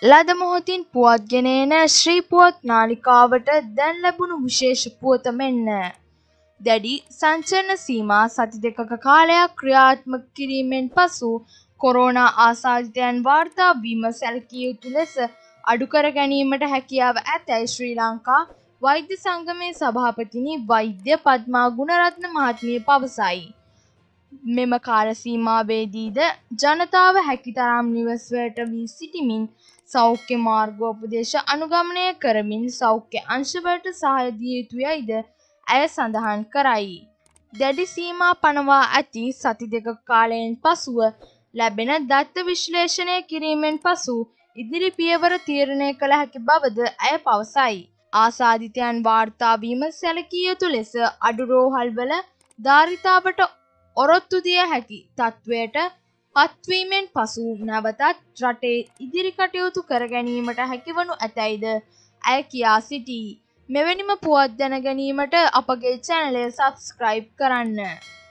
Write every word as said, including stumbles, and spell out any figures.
ලද මොහොතින් පුවත් ගෙන එන ශ්‍රී පුවත් නාලිකාවට දැන් ලැබුණු විශේෂ පුවත මෙන්න. දැඩි සංචරණ සීමා සති දෙකක කාලයක් ක්‍රියාත්මක කිරීමෙන් පසු කොරෝනා ආසාදිතයන් වාර්තා වීම සැලකිය යුතු ලෙස අඩු කර ගැනීමට හැකියාව ඇතැයි ශ්‍රී ලංකා වෛද්‍ය සංගමේ සභාපතිනි වෛද්‍ය පද්මා ගුණරත්න මහත්මිය පවසයි. මෙම කාල සීමාවේදීද ජනතාව හැකිතරම් නිවසට වී සිටිමින් සෞඛ්‍ය මාර්ගෝපදේශ අනුගමනය කරමින් සෞඛ්‍ය අංශවලට සහාය දිය යුතුයයිද ඇය සඳහන් කරයි. දැඩි සීමා පනවා ඇති සති දෙක කාලයෙන් පසුව ලැබෙන දත්ත විශ්ලේෂණය කිරීමෙන් පසු ඉදිරි පියවර තීරණය කළ හැකි බවද ඇය පවසයි. ආසාදිතයන් වාර්තා වීම සැලකිය යුතු ලෙස අඩු රෝහල්වල ධාරිතාවට ඔරොත්තු දිය හැකි තත්ත්වයට පත්වීමෙන් පසු නැවතත් රටේ ඉදිරි කටයුතු කර ගැනීමට හැකිවනු ඇතැයිද ඇය කියා සිටී. මෙවැනිම පුවත් දැන ගැනීමට අපගේ චැනලය සබ්ස්ක්‍රයිබ් කරන්න.